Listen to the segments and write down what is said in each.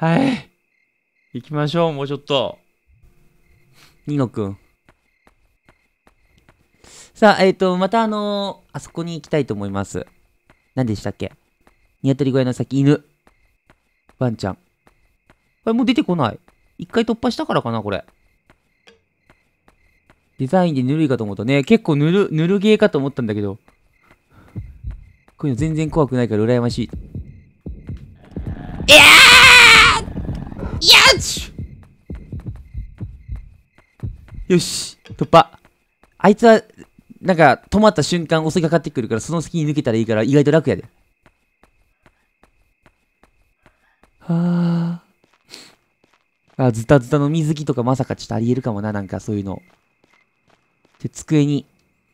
はい。行きましょう、もうちょっと。ニノくん。さあ、またあそこに行きたいと思います。何でしたっけ？鶏小屋の先、犬。ワンちゃん。これもう出てこない。一回突破したからかな、これ。デザインでぬるいかと思ったね。結構ぬるゲーかと思ったんだけど。こういうの全然怖くないから羨ましい。いやーよしよし突破。あいつは、なんか、止まった瞬間襲いかかってくるから、その隙に抜けたらいいから、意外と楽やで。はあ。あ、ズタズタの水着とかまさかちょっとありえるかもな、なんかそういうの。で、机に。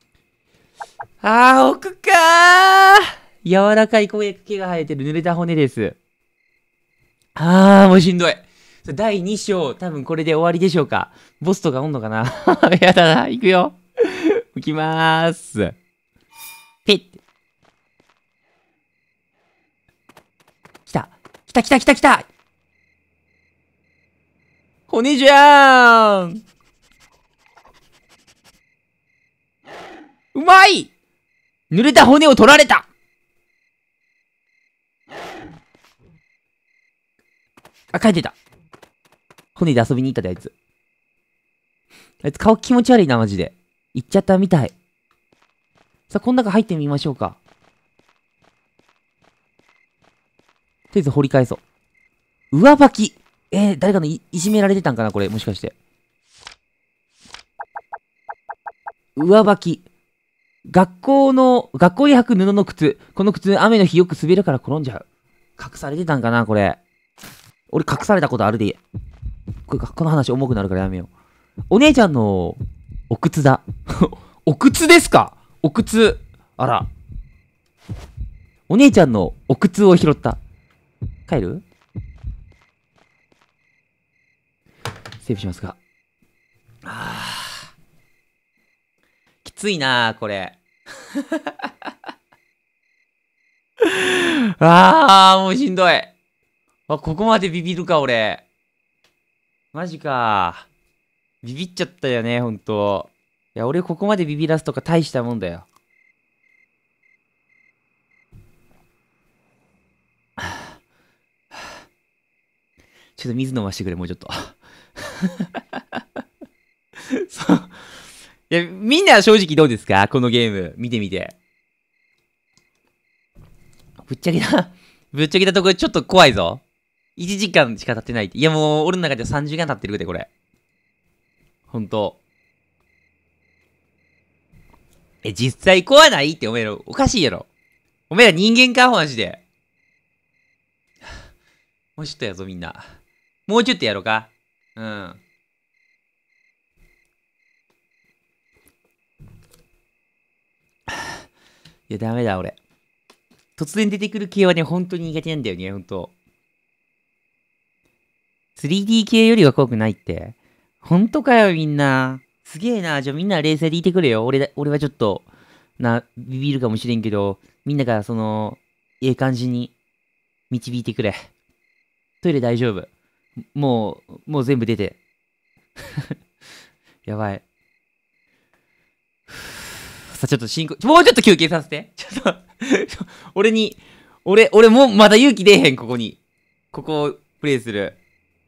置くかー。柔らかい毛が生えてる濡れた骨です。もうしんどい。第2章、多分これで終わりでしょうか。ボスとかおんのかなやだな、行くよ。行きまーす。ピッ。来た。来た来た来た来た。骨じゃーん。うまい。濡れた骨を取られた。帰ってた。骨で遊びに行ったで、あいつ。あいつ顔気持ち悪いな、マジで。行っちゃったみたい。さあ、この中入ってみましょうか。とりあえず掘り返そう。上履き。誰かのいじめられてたんかな、これ、もしかして。上履き。学校で履く布の靴。この靴、雨の日よく滑るから転んじゃう。隠されてたんかな、これ。俺隠されたことあるで。この話重くなるからやめよう。お姉ちゃんの、お靴だ。お靴ですか？お靴。あら。お姉ちゃんのお靴を拾った。帰る？セーブしますか。きついなこれ。もうしんどい。ここまでビビるか、俺。マジか。ビビっちゃったよね、ほんと。いや、俺ここまでビビらすとか大したもんだよ。ちょっと水飲ましてくれ、もうちょっと。そう。いや、みんなは正直どうですか？このゲーム。見てみて。ぶっちゃけた、ぶっちゃけたところちょっと怖いぞ。1時間しか経ってないって。いやもう、俺の中では3時間経ってるで、これ。ほんと。実際怖ないっておめえら、おかしいやろ。おめえら人間か、マジで。もうちょっとやぞ、みんな。もうちょっとやろうか。うん。いや、ダメだ、俺。突然出てくる系はね、本当に苦手なんだよね、ほんと。3D 系よりは怖くないって。ほんとかよ、みんな。すげえな。じゃあみんな冷静でいてくれよ。俺はちょっと、ビビるかもしれんけど、みんなが、ええ感じに導いてくれ。トイレ大丈夫。もう全部出て。やばい。さあ、ちょっともうちょっと休憩させて。ちょっと俺に、俺もうまだ勇気出えへん、ここに。ここをプレイする。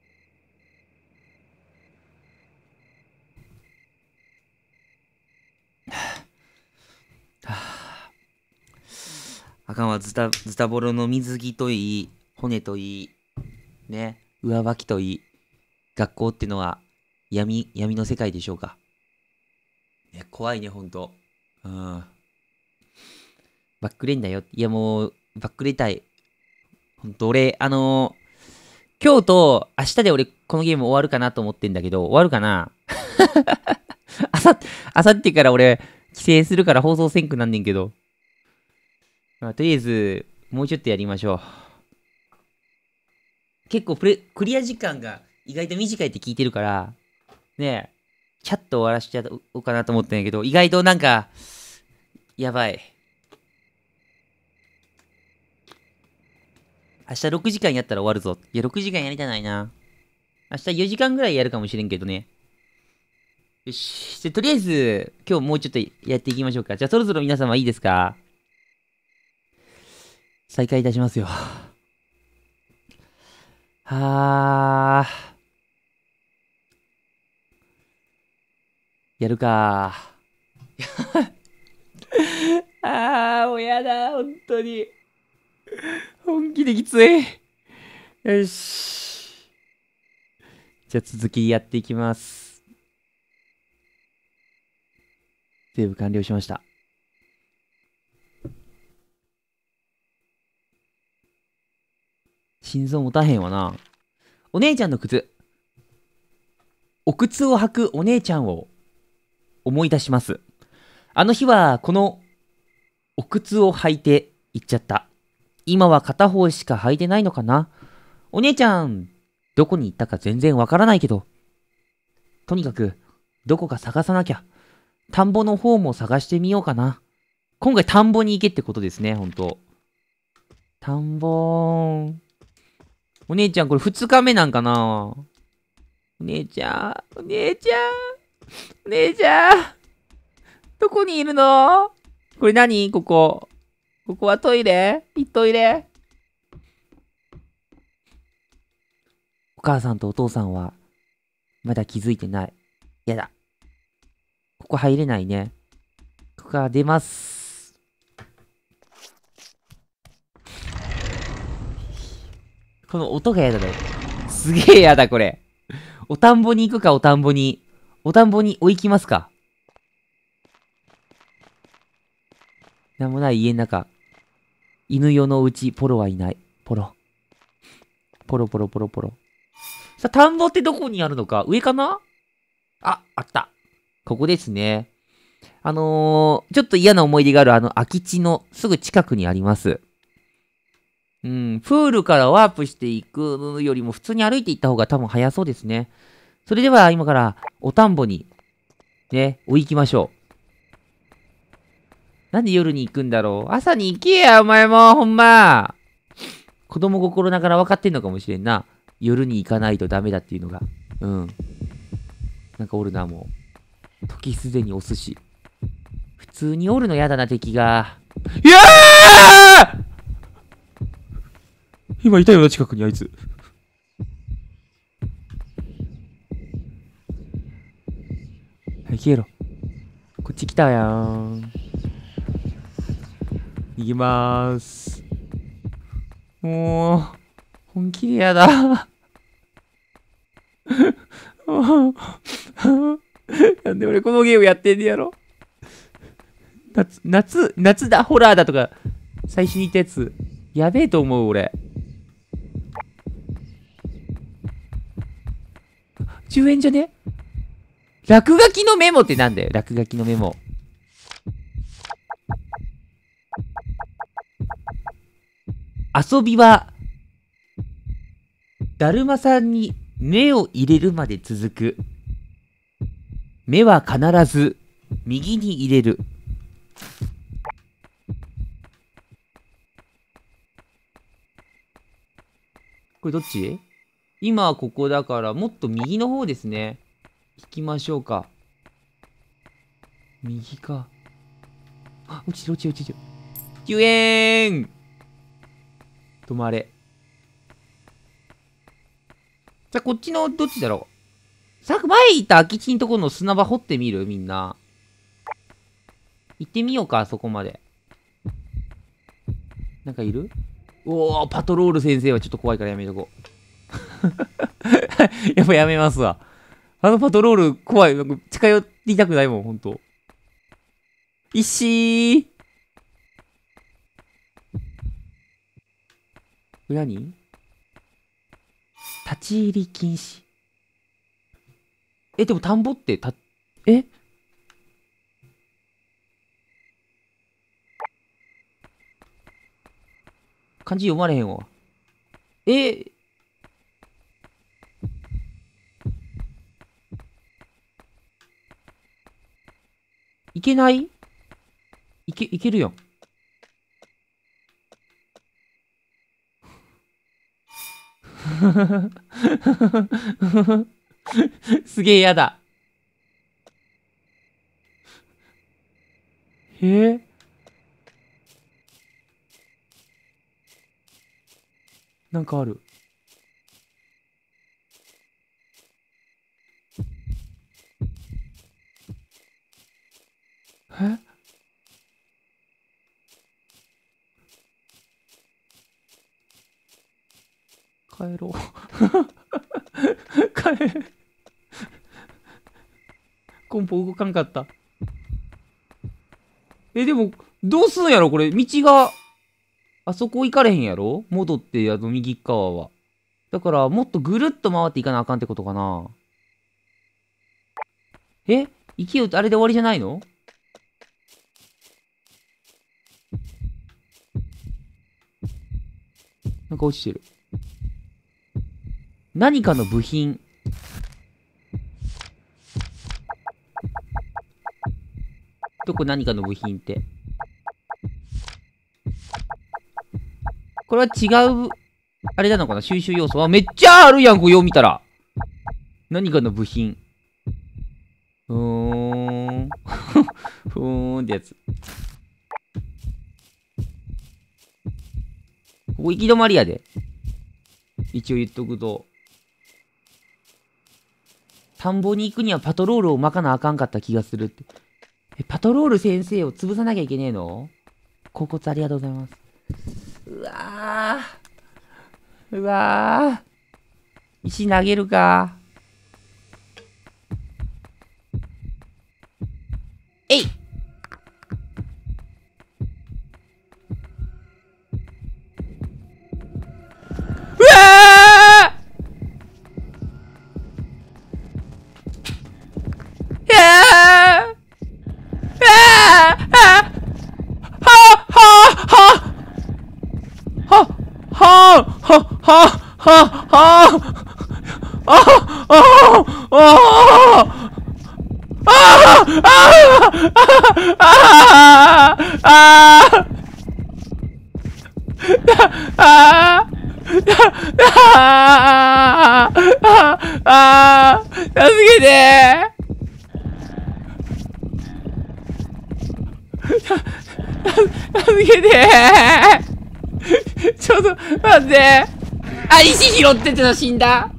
あかんわ、ズタボロの水着といい、骨といい、ね、上履きといい、学校ってのは闇の世界でしょうか。ね、怖いね、ほんと。うん。バックレんだよ。いやもう、バックレたい。ほんと、俺、今日と明日で俺、このゲーム終わるかなと思ってんだけど、終わるかな？あさってから俺、帰省するから放送せんくなんねんけど。とりあえず、もうちょっとやりましょう。結構クリア時間が意外と短いって聞いてるから、ねえ、チャッと終わらしちゃおうかなと思ったんやけど、意外となんか、やばい。 明日6時間やったら終わるぞ。いや、6時間やりたないな。明日4時間ぐらいやるかもしれんけどね。よし。で、とりあえず、今日もうちょっとやっていきましょうか。じゃあ、そろそろ皆様いいですか？再開いたしますよ。はー。やるかもうやだ、本当に。本気できつい。よし。じゃあ続きやっていきます。セーブ完了しました。心臓持たへんわな。お姉ちゃんの靴。お靴を履くお姉ちゃんを思い出します。あの日はこのお靴を履いて行っちゃった。今は片方しか履いてないのかな。お姉ちゃん、どこに行ったか全然わからないけど。とにかく、どこか探さなきゃ。田んぼの方も探してみようかな。今回田んぼに行けってことですね、ほんと。田んぼーん。お姉ちゃんこれ2日目なんかな。お姉ちゃん、お姉ちゃん、お姉ちゃん。どこにいるの？これ何ここ。ここはトイレ？トイレ？お母さんとお父さんは、まだ気づいてない。やだ。ここ入れないね。ここから出ます。この音がやだね。すげえやだ、これ。お田んぼに行くか、お田んぼに。お田んぼに置きますか。なんもない家の中。犬用のうち、ポロはいない。ポロ。ポロポロポロポロ。さあ、田んぼってどこにあるのか上かな。あった。ここですね。ちょっと嫌な思い出がある空き地のすぐ近くにあります。プールからワープしていくよりも普通に歩いていった方が多分早そうですね。それでは今からお田んぼにね、行きましょう。なんで夜に行くんだろう。朝に行けや、お前も、ほんま。子供心ながら分かってんのかもしれんな。夜に行かないとダメだっていうのが。なんかおるな、もう。時すでにお寿司。普通におるのやだな、敵が。いやー！今いたよな、近くにあいつ。はい、消えろ。こっち来たやん。逃げまーす。もう、本気でやだ。なんで俺このゲームやってんねやろ。夏だ、ホラーだとか、最初に言ったやつ、やべえと思う、俺。10円じゃね？落書きのメモってなんだよ、落書きのメモ。遊びは、だるまさんに目を入れるまで続く。目は必ず右に入れる。これどっち？今はここだからもっと右の方ですね。行きましょうか。右か。あ、落ちてる落ちてる落ちてる。救援！止まれ。じゃあこっちのどっちだろう。さっき前行った空き地のところの砂場掘ってみるみんな。行ってみようか、そこまで。なんかいる？おー、パトロール先生はちょっと怖いからやめとこう。やっぱやめますわ。あのパトロール怖い。なんか近寄りたくないもん、ほんと。石ー。裏に立ち入り禁止。でも田んぼってえ漢字読まれへんわ。いけない？いけるやん。 すげえやだ。なんかある。帰ろう。コンポ動かんかった。でも、どうすんやろこれ。道が、あそこ行かれへんやろ戻って、右側は。だから、もっとぐるっと回っていかなあかんってことかな。勢いあれで終わりじゃないの？なんか落ちてる。何かの部品。どこ何かの部品って。これは違う、あれなのかな収集要素はめっちゃあるやん、こうよう見たら。何かの部品。ふーん。ふーんってやつ。ここ行き止まりやで。一応言っとくと。田んぼに行くにはパトロールを巻かなあかんかった気がするって。パトロール先生を潰さなきゃいけねえの？甲骨ありがとうございます。うわー。うわー。石投げるか。えい！うわー！助けて助けてちょっと待って。あ、石拾ってての死んだ。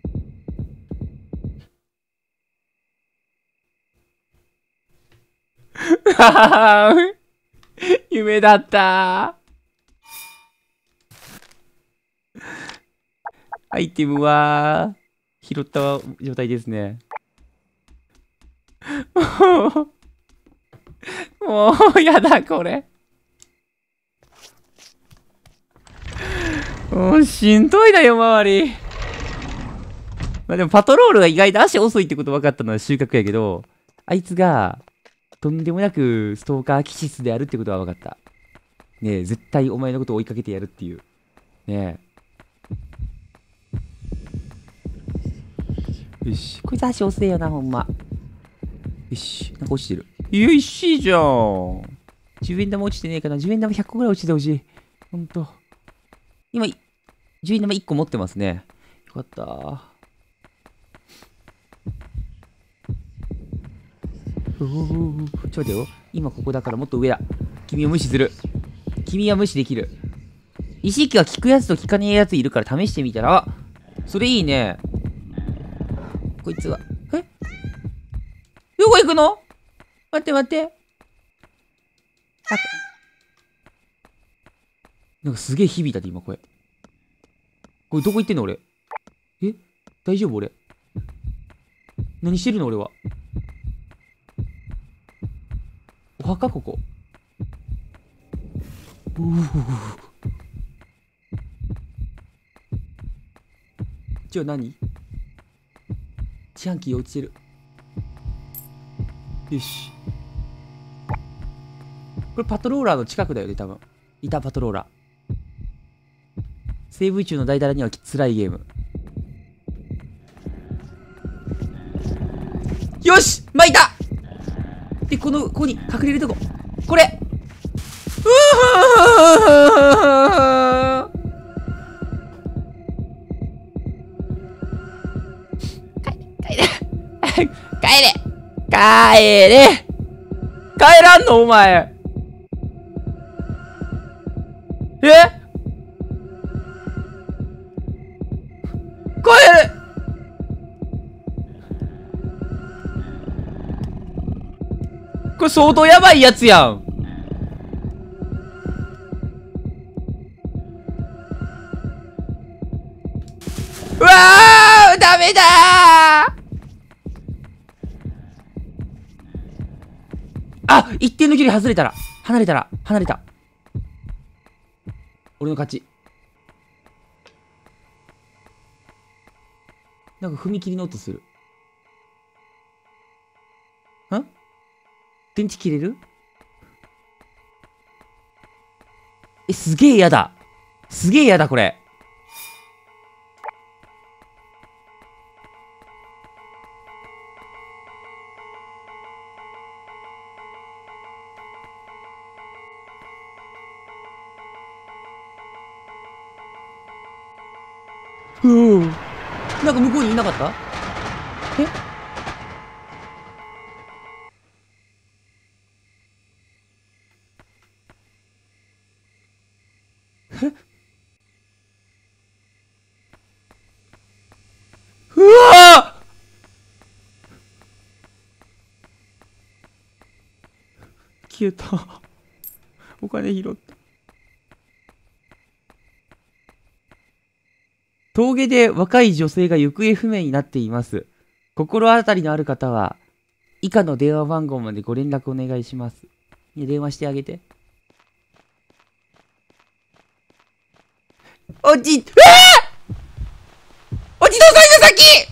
夢だった。アイテムは拾った状態ですね。もうやだこれ。もうしんどいだよ周り。まあでもパトロールが意外と足遅いってこと分かったのは収穫やけど、あいつがとんでもなくストーカー気質であるってことは分かった。ねえ、絶対お前のことを追いかけてやるっていう。ねえ。よし。こいつ足遅いよな、ほんま。よし。なんか落ちてる。よいしいじゃん。10円玉落ちてねえかな。10円玉100個ぐらい落ちてほしい。ほんと。今、10円玉1個持ってますね。よかった。ちょっと待てよ。今ここだからもっと上だ。君を無視する。君は無視できる。意識が効くやつと効かねえやついるから試してみたら、あ、それいいね。こいつは。どこ行くの？待って待って。あ、なんかすげえ響いたで今これ。これどこ行ってんの俺。大丈夫俺。何してるの俺は。お墓ここ。じゃあ何？自販機落ちてる。よし。これパトローラーの近くだよね多分。いたパトローラー。セーブ中の大だらには辛いゲーム。よし巻いた。で、ここに隠れるとこ。これ。 帰れ帰れ帰らんのお前。帰れ。これ相当やばいやつやん。うわーダメだー。あ、一定の距離離れたら離れた。俺の勝ち。なんか踏切の音する。電池切れる？すげえやだこれ。なんか向こうにいなかった？うわー消えた。お金拾った。峠で若い女性が行方不明になっています。心当たりのある方は以下の電話番号までご連絡お願いします。電話してあげて。おじどうぞ今先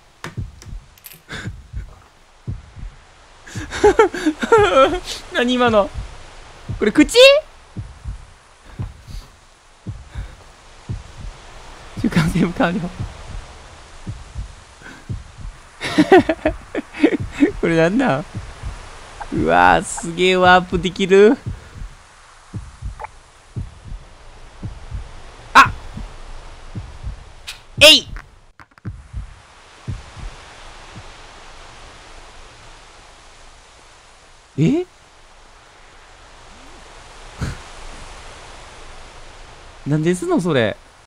何今のこれ口？中間セーブ完了。これなんだ？うわーすげえワープできる。あえいなんですのそれ。